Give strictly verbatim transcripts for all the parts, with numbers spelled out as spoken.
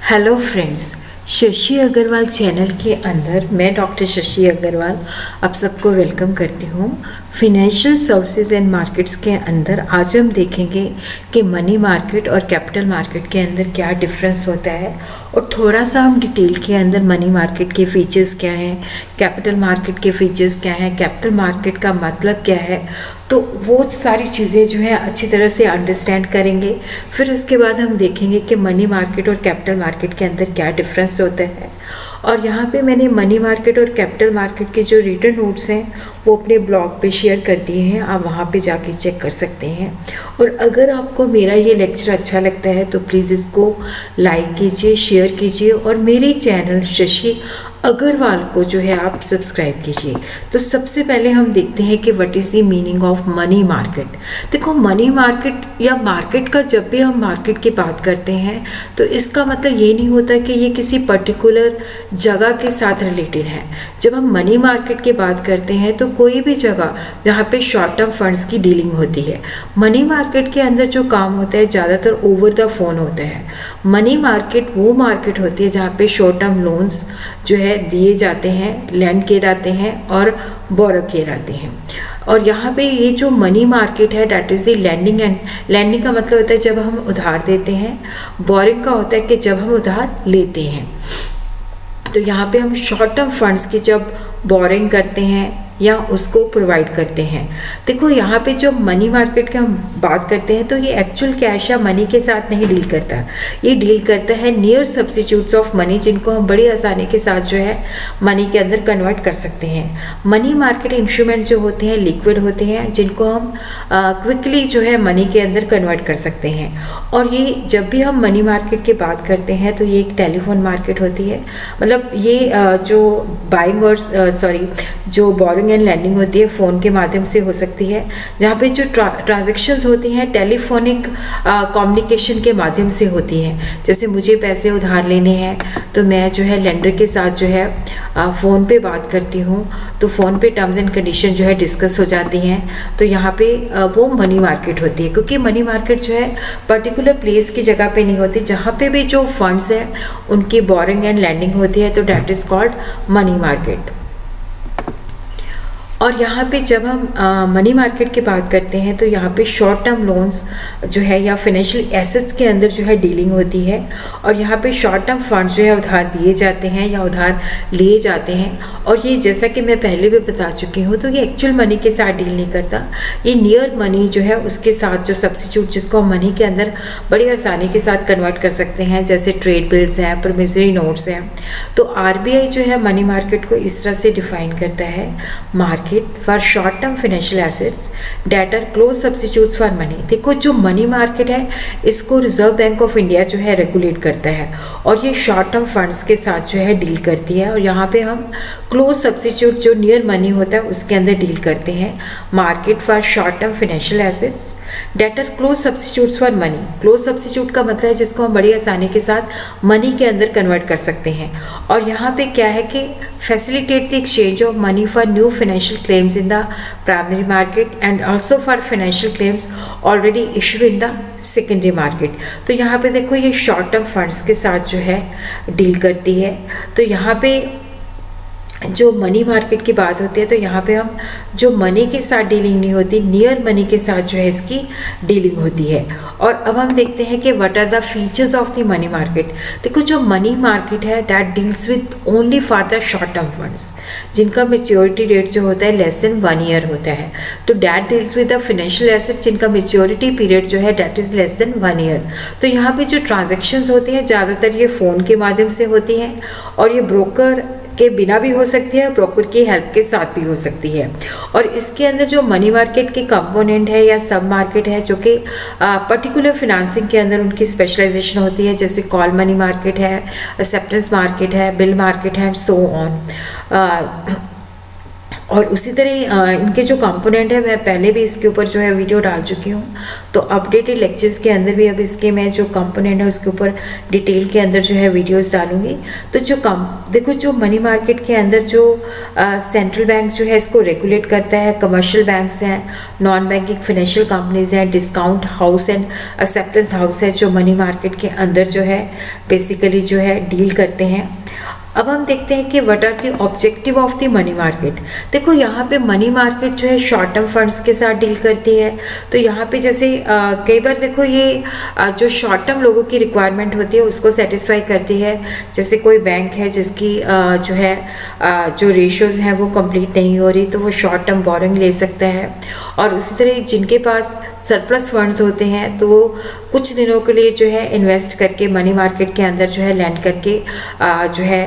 Hello friends, Shashi Agarwal channel के अंदर मैं डॉक्टर शशि अग्रवाल आप सबको वेलकम करती हूँ। फिनेंशियल सर्विसेज एंड मार्केट्स के अंदर आज हम देखेंगे कि मनी मार्केट और कैपिटल मार्केट के अंदर क्या डिफरेंस होता है और थोड़ा सा हम डिटेल के अंदर मनी मार्केट के फीचर्स क्या हैं, कैपिटल मार्केट के फीचर्स क्या हैं, कैपिटल मार्केट का मतलब क्या है, तो वो सारी चीज़ें जो है अच्छी तरह से अंडरस्टैंड करेंगे। फिर उसके बाद हम देखेंगे कि मनी मार्केट और कैपिटल मार्केट के अंदर क्या डिफरेंस होता है। और यहाँ पे मैंने मनी मार्केट और कैपिटल मार्केट के जो रिटन नोट्स हैं वो अपने ब्लॉग पे शेयर कर दिए हैं, आप वहाँ पे जाके चेक कर सकते हैं। और अगर आपको मेरा ये लेक्चर अच्छा लगता है तो प्लीज़ इसको लाइक कीजिए, शेयर कीजिए और मेरे चैनल शशि अग्रवाल को जो है आप सब्सक्राइब कीजिए। तो सबसे पहले हम देखते हैं कि what is the meaning of money market. देखो, मनी मार्केट या मार्केट का जब भी हम मार्केट की बात करते हैं तो इसका मतलब ये नहीं होता कि ये किसी पर्टिकुलर जगह के साथ रिलेटेड है। जब हम मनी मार्केट की बात करते हैं तो कोई भी जगह जहाँ पे शॉर्ट टर्म फंड्स की डीलिंग होती है। मनी मार्केट के अंदर जो काम होता है ज़्यादातर ओवर द फोन होता है। मनी मार्केट वो मार्केट होती है जहाँ पे शॉर्ट टर्म लोन्स जो है दिए जाते हैं, लैंड किए जाते हैं और बोरो किए जाते हैं। और यहाँ पे ये जो मनी मार्केट है that is the lending and lending का मतलब होता है जब हम उधार देते हैं, बोरिंग का होता है कि जब हम उधार लेते हैं। तो यहाँ पे हम शॉर्ट टर्म फंड्स की जब बोरिंग करते हैं या उसको प्रोवाइड करते हैं। देखो, यहाँ पे जो मनी मार्केट की हम बात करते हैं तो ये एक्चुअल कैश या मनी के साथ नहीं डील करता, ये डील करता है नियर सब्स्टिट्यूट्स ऑफ मनी, जिनको हम बड़ी आसानी के साथ जो है मनी के अंदर कन्वर्ट कर सकते हैं। मनी मार्केट इंस्ट्रूमेंट जो होते हैं लिक्विड होते हैं, जिनको हम क्विकली जो है मनी के अंदर कन्वर्ट कर सकते हैं। और ये जब भी हम मनी मार्केट की बात करते हैं तो ये एक टेलीफोन मार्केट होती है। मतलब ये आ, जो बाइंग और सॉरी जो बोरिंग एंड लैंडिंग होती है फ़ोन के माध्यम से हो सकती है, जहाँ पे जो ट्रा, ट्रांजेक्शंस होती हैं टेलीफोनिक कम्युनिकेशन के माध्यम से होती हैं। जैसे मुझे पैसे उधार लेने हैं तो मैं जो है लेंडर के साथ जो है फ़ोन पे बात करती हूँ, तो फ़ोन पे टर्म्स एंड कंडीशन जो है डिस्कस हो जाती हैं। तो यहाँ पे आ, वो मनी मार्केट होती है, क्योंकि मनी मार्केट जो है पर्टिकुलर प्लेस की जगह पे नहीं होती। जहाँ पे भी जो फंड्स हैं उनकी बोरिंग एंड लैंडिंग होती है तो that is called money market. और यहाँ पे जब हम मनी मार्केट की बात करते हैं तो यहाँ पे शॉर्ट टर्म लोन्स जो है या फिनेंशियल एसेट्स के अंदर जो है डीलिंग होती है। और यहाँ पे शॉर्ट टर्म फंड जो है उधार दिए जाते हैं या उधार लिए जाते हैं। और ये जैसा कि मैं पहले भी बता चुकी हूँ तो ये एक्चुअल मनी के साथ डील नहीं करता, ये नियर मनी जो है उसके साथ जो सब्स्टिट्यूट जिसको हम मनी के अंदर बड़ी आसानी के साथ कन्वर्ट कर सकते हैं, जैसे ट्रेड बिल्स हैं, प्रोमिसरी नोट्स हैं। तो आर बी आई जो है मनी मार्केट को इस तरह से डिफाइन करता है, market for short term financial assets that are close substitutes for money. देखो, जो मनी मार्केट है इसको रिजर्व बैंक ऑफ इंडिया जो है रेगुलेट करता है और ये शॉर्ट टर्म फंड्स के साथ जो है डील करती है। और यहाँ पे हम क्लोज सब्स्टिट्यूट जो नियर मनी होता है उसके अंदर डील करते हैं। Market for short term financial assets that are close substitutes for money. Close substitute का मतलब है जिसको हम बड़ी आसानी के साथ मनी के अंदर कन्वर्ट कर सकते हैं। और यहाँ पे क्या है कि facilitate the exchange of money for new financial claims in the primary market and also for financial claims already issued in the secondary market। तो यहाँ पे देखो, ये शॉर्ट टर्म फंड्स के साथ जो है डील करती है। तो यहाँ पे जो मनी मार्केट की बात होती है तो यहाँ पे हम जो मनी के साथ डीलिंग नहीं होती, नियर मनी के साथ जो है इसकी डीलिंग होती है। और अब हम देखते हैं कि what are the features of the money market. देखो, जो मनी मार्केट है that deals with only for the short term funds, जिनका मेच्योरिटी रेट जो होता है लेस देन वन ईयर होता है। तो that deals with the financial asset जिनका मेच्योरिटी पीरियड जो है that is less than one year. तो यहाँ पे जो ट्रांजेक्शन्स होती हैं ज़्यादातर ये फ़ोन के माध्यम से होती हैं और ये ब्रोकर के बिना भी हो सकती है, ब्रोकर की हेल्प के साथ भी हो सकती है। और इसके अंदर जो मनी मार्केट के कंपोनेंट है या सब मार्केट है जो कि पर्टिकुलर फिनेंसिंग के अंदर उनकी स्पेशलाइजेशन होती है, जैसे कॉल मनी मार्केट है, एक्सेप्टेंस मार्केट है, बिल मार्केट है एंड सो ऑन। और उसी तरह इनके जो कंपोनेंट है मैं पहले भी इसके ऊपर जो है वीडियो डाल चुकी हूँ, तो अपडेटेड लेक्चर्स के अंदर भी अब इसके मैं जो कंपोनेंट है उसके ऊपर डिटेल के अंदर जो है वीडियोस डालूंगी। तो जो कम देखो जो मनी मार्केट के अंदर जो सेंट्रल बैंक जो है इसको रेगुलेट करता है, कमर्शियल बैंक्स हैं, नॉन बैंकिंग फाइनेंशियल कंपनीज हैं, discount house and acceptance house है जो मनी मार्केट के अंदर जो है बेसिकली जो है डील करते हैं। अब हम देखते हैं कि what are the objective of the money market. देखो यहाँ पे मनी मार्केट जो है शॉर्ट टर्म फंड्स के साथ डील करती है। तो यहाँ पे जैसे आ, कई बार देखो ये आ, जो शॉर्ट टर्म लोगों की रिक्वायरमेंट होती है उसको सेटिस्फाई करती है। जैसे कोई बैंक है जिसकी आ, जो है आ, जो रेशियोज हैं वो कंप्लीट नहीं हो रही, तो वो शॉर्ट टर्म बोरिंग ले सकता है। और उसी तरह जिनके पास सरप्लस फंड्स होते हैं तो वो कुछ दिनों के लिए जो है इन्वेस्ट करके मनी मार्केट के अंदर जो है लैंड करके आ, जो है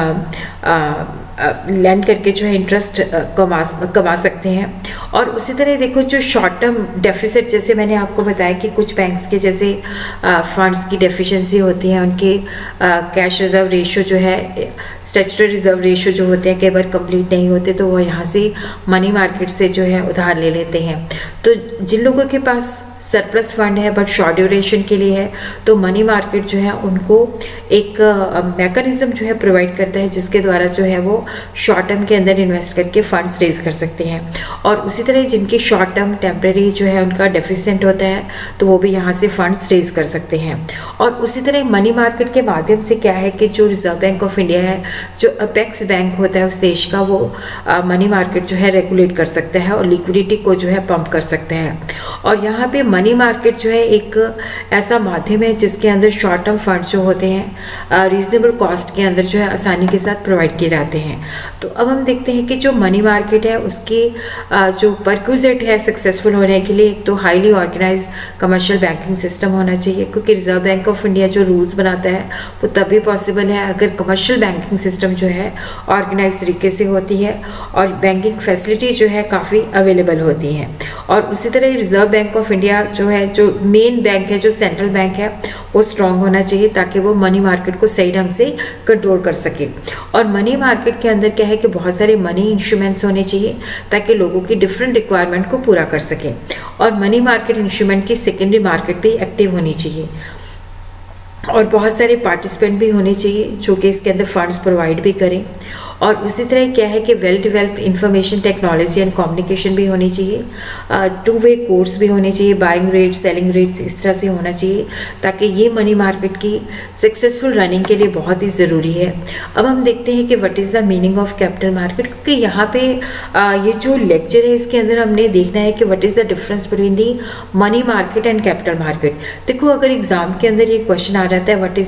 लैंड करके जो है इंटरेस्ट कमा कमा सकते हैं। और उसी तरह देखो जो शॉर्ट टर्म डेफिसिट, जैसे मैंने आपको बताया कि कुछ बैंक्स के जैसे फंड्स की डेफिशिएंसी होती है, उनके कैश रिजर्व रेशियो जो है, स्टैट्यूटरी रिजर्व रेशियो जो होते हैं कई बार कंप्लीट नहीं होते, तो वो यहाँ से मनी मार्केट से जो है उधार ले लेते हैं। तो जिन लोगों के पास सरप्लस फंड है बट शॉर्ट ड्यूरेशन के लिए है, तो मनी मार्केट जो है उनको एक मैकेनिज्म जो है प्रोवाइड करता है जिसके द्वारा जो है वो शॉर्ट टर्म के अंदर इन्वेस्ट करके फंड्स रेज कर सकते हैं। और उसी तरह जिनकी शॉर्ट टर्म टेम्प्रेरी जो है उनका डेफिसिएंट होता है तो वो भी यहाँ से फंड्स रेज कर सकते हैं। और उसी तरह मनी मार्केट के माध्यम से क्या है कि जो रिजर्व बैंक ऑफ इंडिया है, जो अपेक्स बैंक होता है उस देश का, वो मनी मार्केट जो है रेगुलेट कर सकता है और लिक्विडिटी को जो है पंप कर सकते हैं। और यहाँ पे मनी मार्केट जो है एक ऐसा माध्यम है जिसके अंदर शॉर्ट टर्म फंड जो होते हैं रीजनेबल कॉस्ट के अंदर जो है आसानी के साथ प्रोवाइड किए जाते हैं। तो अब हम देखते हैं कि जो मनी मार्केट है उसकी जो परक्यूजेट है सक्सेसफुल होने के लिए, एक तो highly organize commercial banking system होना चाहिए, क्योंकि रिजर्व बैंक ऑफ इंडिया जो रूल्स बनाता है वो तभी पॉसिबल है अगर कमर्शियल बैंकिंग सिस्टम जो है ऑर्गेनाइज तरीके से होती है और बैंकिंग फैसिलिटी जो है काफ़ी अवेलेबल होती है। और उसी तरह रिजर्व बैंक ऑफ इंडिया जो है, जो मेन बैंक है, जो सेंट्रल बैंक है, वो स्ट्रांग होना चाहिए ताकि वो मनी मार्केट को सही ढंग से कंट्रोल कर सके। और मनी मार्केट के अंदर क्या है कि बहुत सारे मनी इंस्ट्रूमेंट्स होने चाहिए ताकि लोगों की डिफरेंट रिक्वायरमेंट को पूरा कर सके। और मनी मार्केट इंस्ट्रूमेंट की सेकेंडरी मार्केट भी एक्टिव होनी चाहिए और बहुत सारे पार्टिसिपेंट भी होने चाहिए जो कि इसके अंदर फंड्स प्रोवाइड भी करें। और उसी तरह क्या है कि well developed information technology and communication भी होनी चाहिए, टू वे कोर्स भी होने चाहिए, बाइंग रेट सेलिंग रेट्स इस तरह से होना चाहिए ताकि ये मनी मार्केट की सक्सेसफुल रनिंग के लिए बहुत ही ज़रूरी है। अब हम देखते हैं कि what is the meaning of capital market, क्योंकि यहाँ पे आ, ये जो लेक्चर है इसके अंदर हमने देखना है कि what is the difference between the money market and capital market. देखो अगर एग्जाम के अंदर ये क्वेश्चन आ जाता है what is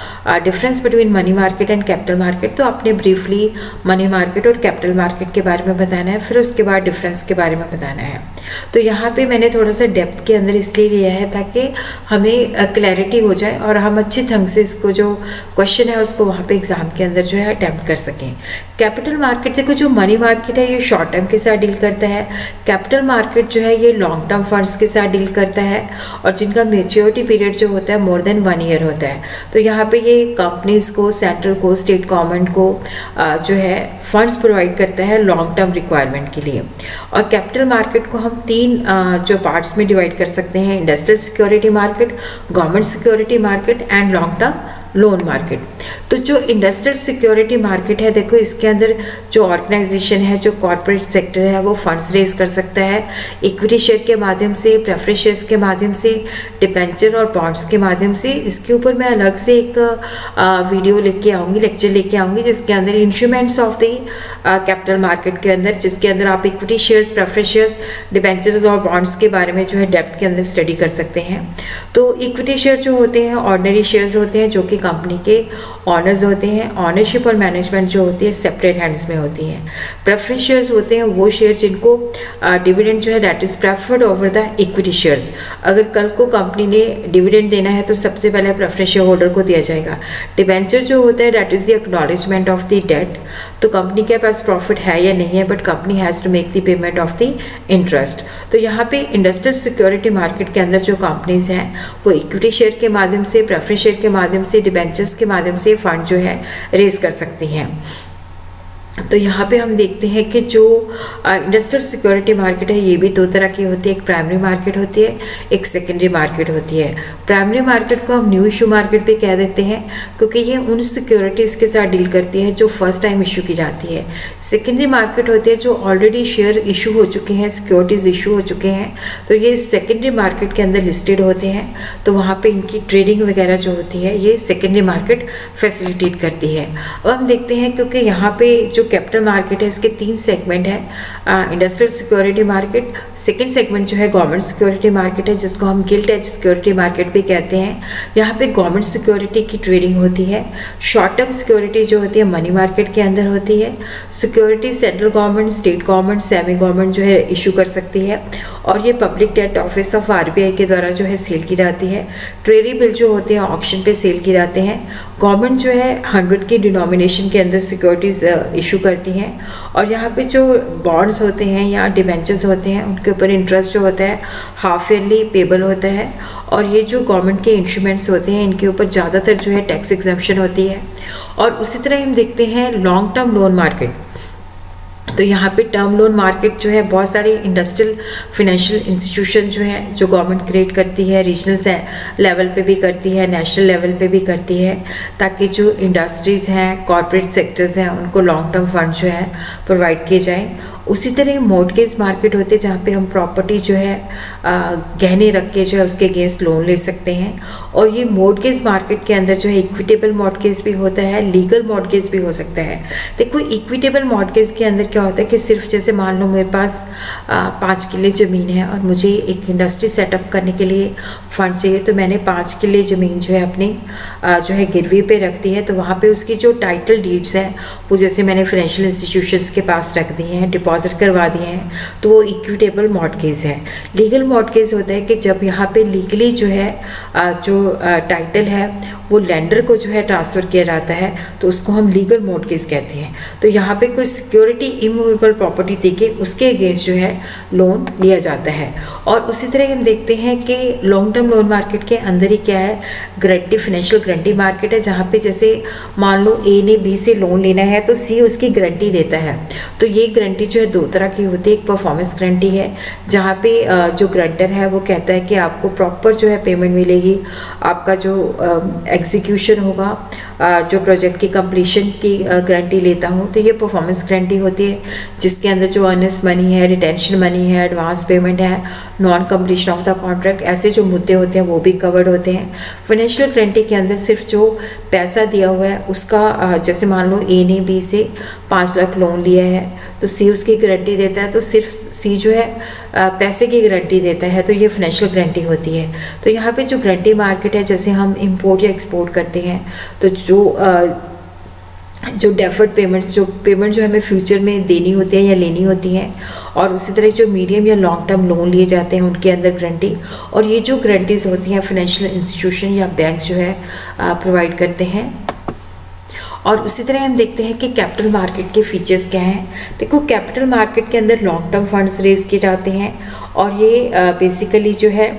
the difference between money market and capital market, तो आपने ब्रीफली मनी मार्केट और कैपिटल मार्केट के बारे में बताना है, फिर उसके बाद डिफरेंस के बारे में बताना है। तो यहाँ पे मैंने थोड़ा सा डेप्थ के अंदर इसलिए लिया है ताकि हमें क्लैरिटी हो जाए और हम अच्छे ढंग से इसको जो क्वेश्चन है उसको वहाँ पे एग्जाम के अंदर जो है अटैम्प्ट कर सकें। कैपिटल मार्केट, देखो जो मनी मार्केट है ये शॉर्ट टर्म के साथ डील करता है, कैपिटल मार्केट जो है ये लॉन्ग टर्म फंड्स के साथ डील करता है और जिनका मेच्योरिटी पीरियड जो होता है मोर देन वन ईयर होता है। तो यहाँ पे ये कंपनीज को, सेंट्रल को, स्टेट गवर्नमेंट को जो है फंड्स प्रोवाइड करता है लॉन्ग टर्म रिक्वायरमेंट के लिए। और कैपिटल मार्केट को हम तीन जो पार्ट्स में डिवाइड कर सकते हैं, industrial security market, government security market and long term loan market. तो जो इंडस्ट्रियल सिक्योरिटी मार्केट है, देखो इसके अंदर जो ऑर्गेनाइजेशन है, जो कॉर्पोरेट सेक्टर है, वो फंड्स रेज कर सकता है इक्विटी शेयर के माध्यम से, प्रेफरेंस शेयर्स के माध्यम से, डिबेंचर और बॉन्ड्स के माध्यम से। इसके ऊपर मैं अलग से एक आ, वीडियो लेके आऊँगी, लेक्चर लेके आऊँगी जिसके अंदर instruments of the capital market के अंदर, जिसके अंदर आप equity shares, preference shares, debentures और बॉन्ड्स के बारे में जो है डेप्थ के अंदर स्टडी कर सकते हैं। तो इक्विटी शेयर जो होते हैं ऑर्डिनरी शेयर्स होते हैं जो कि कंपनी के ऑनर्स होते हैं, ऑनरशिप और मैनेजमेंट जो होती है सेपरेट हैंड्स में होती हैं। प्रेफरेंस शेयर्स होते हैं वो शेयर जिनको डिविडेंड जो है that is preferred over the equity shares. अगर कल को कंपनी ने डिविडेंड देना है तो सबसे पहले प्रेफरेंस शेयर होल्डर को दिया जाएगा। डिबेंचर जो होता है that is the acknowledgement of the debt, तो कंपनी के पास प्रॉफिट है या नहीं है but company has to make the payment of the interest. तो यहाँ पे इंडस्ट्रियल सिक्योरिटी मार्केट के अंदर जो कंपनीज हैं वो इक्विटी शेयर के माध्यम से, प्रेफरेंस शेयर के माध्यम से, डिबेंचर्स के माध्यम से फंड जो है रेज कर सकती हैं। तो यहाँ पे हम देखते हैं कि जो इंडस्ट्रियल सिक्योरिटी मार्केट है ये भी दो तरह की होती है, एक प्राइमरी मार्केट होती है, एक सेकेंडरी मार्केट होती है। प्राइमरी मार्केट को हम न्यू इशू मार्केट भी कह देते हैं क्योंकि ये उन सिक्योरिटीज़ के साथ डील करती है जो फर्स्ट टाइम इशू की जाती है। सेकेंडरी मार्केट होती है जो ऑलरेडी शेयर इशू हो चुके हैं, सिक्योरिटीज़ इशू हो चुके हैं, तो ये सेकेंडरी मार्केट के अंदर लिस्टेड होते हैं, तो वहाँ पर इनकी ट्रेडिंग वगैरह जो होती है ये सेकेंडरी मार्केट फैसिलिटेट करती है। अब हम देखते हैं क्योंकि यहाँ पे जो कैपिटल मार्केट है इसके तीन सेगमेंट है, industrial security market, second segment जो है गवर्नमेंट सिक्योरिटी मार्केट है जिसको हम गिल्ट एज सिक्योरिटी मार्केट भी कहते हैं। यहाँ पे गवर्नमेंट सिक्योरिटी की ट्रेडिंग होती है। शॉर्ट टर्म सिक्योरिटी जो होती है मनी मार्केट के अंदर होती है। Security central government, state government, semi government जो है इशू कर सकती है और ये public debt office of RBI के द्वारा जो है सेल की जाती है। ट्रेजरी बिल जो होते हैं ऑक्शन पे सेल की जाते हैं। गवर्नमेंट जो है हंड्रेड की डिनोमिनेशन के अंदर सिक्योरिटीज इशू करती हैं और यहाँ पे जो बॉन्ड्स होते हैं या डिबेंचर्स होते हैं उनके ऊपर इंटरेस्ट जो होता है हाफ ईयरली पेबल होता है और ये जो गवर्नमेंट के इंस्ट्रूमेंट्स होते हैं इनके ऊपर ज़्यादातर जो है टैक्स एग्जम्पशन होती है। और उसी तरह हम देखते हैं लॉन्ग टर्म लोन मार्केट। तो यहाँ पे टर्म लोन मार्केट जो है बहुत सारी इंडस्ट्रियल फाइनेंशियल इंस्टीट्यूशन जो है जो गवर्नमेंट क्रिएट करती है, रीजनल लेवल पे भी करती है, नेशनल लेवल पे भी करती है, ताकि जो इंडस्ट्रीज़ हैं, कॉरपोरेट सेक्टर्स हैं, उनको लॉन्ग टर्म फंड जो है प्रोवाइड किए जाएँ। उसी तरह मॉर्गेज मार्केट होते हैं जहाँ पे हम प्रॉपर्टी जो है गहने रख के जो है उसके अगेंस्ट लोन ले सकते हैं। और ये मॉर्गेज मार्केट के अंदर जो है इक्विटेबल मॉर्गेज भी होता है, लीगल मॉर्गेज भी हो सकता है। देखो इक्विटेबल मॉर्गेज के अंदर क्या होता है कि सिर्फ जैसे मान लो मेरे पास पाँच किले ज़मीन है और मुझे एक इंडस्ट्री सेटअप करने के लिए फंड चाहिए, तो मैंने पाँच किले ज़मीन जो है अपनी जो है गिरवी पे रख दी है, तो वहाँ पे उसकी जो टाइटल डीड्स हैं वो जैसे मैंने फाइनेंशियल इंस्टीट्यूशंस के पास रख दी हैं, डिपॉजिट करवा दिए हैं, तो वो इक्विटेबल मॉर्गेज है। लीगल मॉर्गेज होता है कि जब यहाँ पे लीगली जो है जो टाइटल है वो लेंडर को जो है ट्रांसफ़र किया जाता है, तो उसको हम लीगल मॉर्गेज कहते हैं। तो यहाँ पे कोई सिक्योरिटी इमूवेबल प्रॉपर्टी देके उसके अगेंस्ट जो है लोन लिया जाता है। और उसी तरह हम देखते हैं कि लॉन्ग टर्म लोन मार्केट के अंदर ही क्या है, गारंटी, फाइनेंशियल गारंटी मार्केट है, जहाँ पे जैसे मान लो ए ने बी से लोन लेना है तो सी उसकी गारंटी देता है। तो ये गारंटी जो है दो तरह की होती है, एक परफॉर्मेंस गारंटी है जहाँ पे जो गारंटर है वो कहता है कि आपको प्रॉपर जो है पेमेंट मिलेगी, आपका जो एग्जीक्यूशन होगा, जो प्रोजेक्ट की कंप्लीशन की गारंटी लेता हूँ, तो ये परफॉर्मेंस गारंटी होती है जिसके अंदर जो अर्नेस्ट मनी है, रिटेंशन मनी है, एडवांस पेमेंट है, non completion of the contract, ऐसे जो मुद्दे होते हैं वो भी कवर्ड होते हैं। फाइनेंशियल गारंटी के अंदर सिर्फ जो पैसा दिया हुआ है उसका, जैसे मान लो ए ने बी से पाँच लाख लोन लिया है तो सी उसकी गारंटी देता है, तो सिर्फ सी जो है पैसे की गारंटी देता है, तो ये फाइनेंशियल गारंटी होती है। तो यहाँ पे जो गारंटी मार्केट है, जैसे हम इंपोर्ट या एक्सपोर्ट करते हैं तो जो जो डेफर्ड पेमेंट्स, जो पेमेंट जो हमें फ्यूचर में देनी होती है या लेनी होती हैं, और उसी तरह जो मीडियम या लॉन्ग टर्म लोन लिए जाते हैं उनके अंदर गारंटी, और ये जो गारंटीज होती हैं फाइनेंशियल इंस्टीट्यूशन या बैंक जो है प्रोवाइड करते हैं। और उसी तरह हम देखते हैं कि कैपिटल मार्केट के फीचर्स क्या हैं। देखो कैपिटल मार्केट के अंदर लॉन्ग टर्म फंड्स रेज किए जाते हैं और ये बेसिकली जो है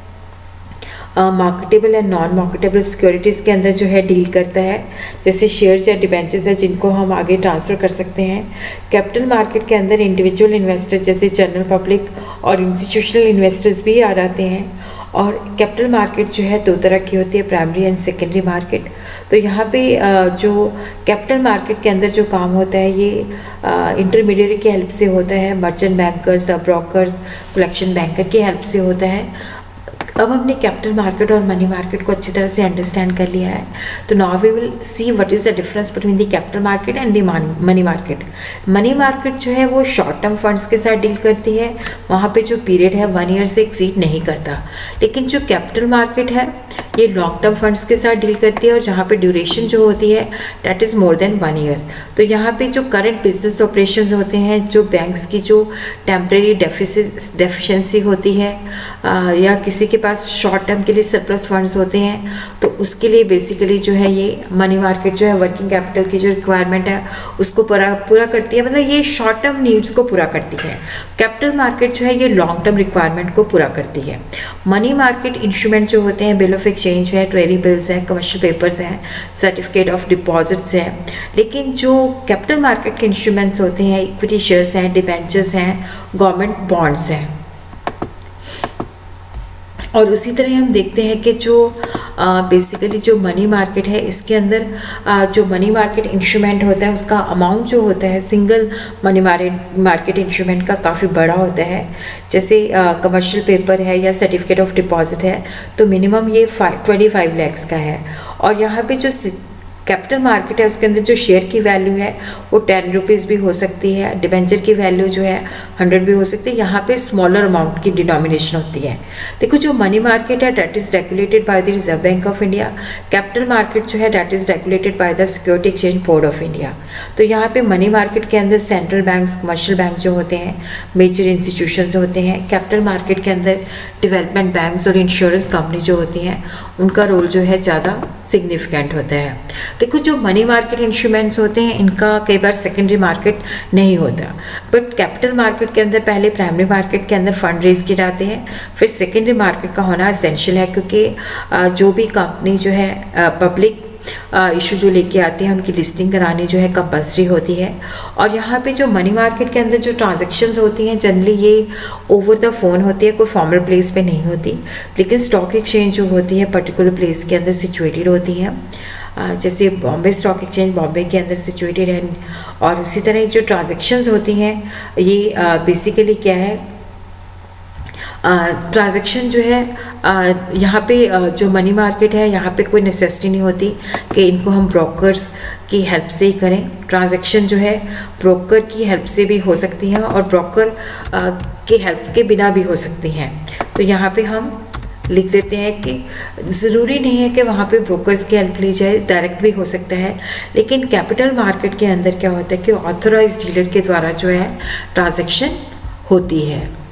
marketable and non marketable securities के अंदर जो है डील करता है, जैसे शेयर्स या डिबेंचर्स है जिनको हम आगे ट्रांसफ़र कर सकते हैं। कैपिटल मार्केट के अंदर इंडिविजुअल इन्वेस्टर जैसे जनरल पब्लिक और इंस्टीट्यूशनल इन्वेस्टर्स भी आ जाते हैं। और कैपिटल मार्केट जो है दो तरह की होती है, प्राइमरी एंड सेकेंडरी मार्केट। तो यहाँ पे जो कैपिटल मार्केट के अंदर जो काम होता है ये इंटरमीडिएट की हेल्प से होता है, merchant bankers, brokers, collection banker की हेल्प से होता है। अब हमने कैपिटल मार्केट और मनी मार्केट को अच्छी तरह से अंडरस्टैंड कर लिया है, तो now we will see what is the difference between the capital market and the money market. Money market जो है वो शॉर्ट टर्म फंड्स के साथ डील करती है, वहाँ पे जो पीरियड है वन ईयर से एक्सीड नहीं करता। लेकिन जो कैपिटल मार्केट है ये लॉन्ग टर्म फंड्स के साथ डील करती है और जहाँ पे ड्यूरेशन जो होती है that is more than one year. तो यहाँ पे जो करंट बिजनेस ऑपरेशंस होते हैं, जो बैंक्स की जो टेम्प्रेरी डेफिशिएंसी होती है आ, या किसी के पास शॉर्ट टर्म के लिए सरप्लस फंड्स होते हैं, तो उसके लिए बेसिकली जो है ये मनी मार्केट जो है वर्किंग कैपिटल की जो रिक्वायरमेंट है उसको पूरा पूरा करती है, मतलब ये शॉर्ट टर्म नीड्स को पूरा करती है। कैपिटल मार्केट जो है ये लॉन्ग टर्म रिक्वायरमेंट को पूरा करती है। मनी मार्केट इंस्ट्रूमेंट जो होते हैं, बिल ऑफ एक्सचेंज है, ट्रेजरी बिल्स हैं, कमर्शियल पेपर्स हैं, सर्टिफिकेट ऑफ डिपॉजिट्स हैं। लेकिन जो कैपिटल मार्केट के इंस्ट्रूमेंट्स होते हैं, इक्विटी शेयर्स हैं, डिबेंचर्स हैं, गवर्नमेंट बॉन्ड्स हैं। और उसी तरह हम देखते हैं कि जो बेसिकली जो मनी मार्केट है, इसके अंदर आ, जो मनी मार्केट इंस्ट्रूमेंट होता है उसका अमाउंट जो होता है सिंगल मनी मार्केट इंस्ट्रूमेंट का काफ़ी बड़ा होता है। जैसे कमर्शियल पेपर है या सर्टिफिकेट ऑफ डिपॉजिट है तो मिनिमम ये फाइव ट्वेंटी फाइव लैक्स का है। और यहाँ पे जो कैपिटल मार्केट है उसके अंदर जो शेयर की वैल्यू है वो टेन रुपीज़ भी हो सकती है, डिबेंचर की वैल्यू जो है हंड्रेड भी हो सकती है। यहाँ पे स्मॉलर अमाउंट की डिनोमिनेशन होती है। देखो जो मनी मार्केट है that is regulated by the reserve bank of India, capital market जो है that is regulated by the security exchange board of India. तो यहाँ पे मनी मार्केट के अंदर सेंट्रल बैंक्स, कमर्शियल बैंक जो होते हैं, मेजर इंस्टीट्यूशंस होते हैं। कैपिटल मार्केट के अंदर डेवलपमेंट बैंक्स और इंश्योरेंस कंपनी जो होती हैं उनका रोल जो है ज़्यादा सिग्निफिकेंट होता है। देखो जो मनी मार्केट इंस्ट्रूमेंट्स होते हैं इनका कई बार सेकेंडरी मार्केट नहीं होता, बट कैपिटल मार्केट के अंदर पहले प्राइमरी मार्केट के अंदर फंड रेज किए जाते हैं, फिर सेकेंडरी मार्केट का होना एसेंशियल है, क्योंकि जो भी कंपनी जो है पब्लिक इशू जो लेके आते हैं उनकी लिस्टिंग करानी जो है कंपल्सरी होती है। और यहाँ पे जो मनी मार्केट के अंदर जो ट्रांजैक्शंस होती हैं जनरली ये ओवर द फोन होती है, कोई फॉर्मल प्लेस पे नहीं होती। लेकिन स्टॉक एक्सचेंज जो होती है पर्टिकुलर प्लेस के अंदर सिचुएटेड होती है, जैसे बॉम्बे स्टॉक एक्सचेंज बॉम्बे के अंदर सिचुएटेड है। और उसी तरह जो ट्रांजैक्शंस होती हैं ये बेसिकली क्या है, ट्रांजैक्शन जो है यहाँ पे जो मनी मार्केट है यहाँ पे कोई नेसेसिटी नहीं होती कि इनको हम ब्रोकर्स की हेल्प से ही करें। ट्रांजैक्शन जो है ब्रोकर की हेल्प से भी हो सकती हैं और ब्रोकर की हेल्प के बिना भी हो सकती हैं। तो यहाँ पे हम लिख देते हैं कि ज़रूरी नहीं है कि वहाँ पे ब्रोकर्स की हेल्प ली जाए, डायरेक्ट भी हो सकता है। लेकिन कैपिटल मार्केट के अंदर क्या होता है कि ऑथराइज्ड डीलर के द्वारा जो है ट्रांजैक्शन होती है।